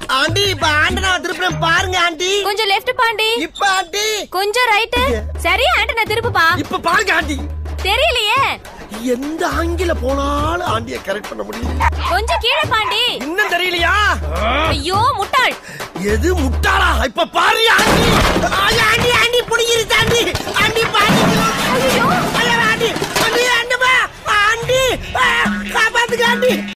Aunty இப்ப antenna திருப்புறேன் பாருங்க aunty. கொஞ்சம் லெஃப்ட் பாண்டி. இப்ப ஆண்டி கொஞ்சம் ரைட். சரி ஆண்டனா திருப்புப்பா. இப்ப பாருங்க ஆண்டி. தெரியலையே. எந்த ஆங்கில போனாலும் ஆண்டியை கரெக்ட் பண்ண முடியல. கொஞ்சம் கீழே பாண்டி. இன்னும் தெரியலையா? ஐயோ முட்டாள். எது முட்டாளா? இப்ப பாரு ஆண்டி. Aunty aunty புடிங்கிருச்சா?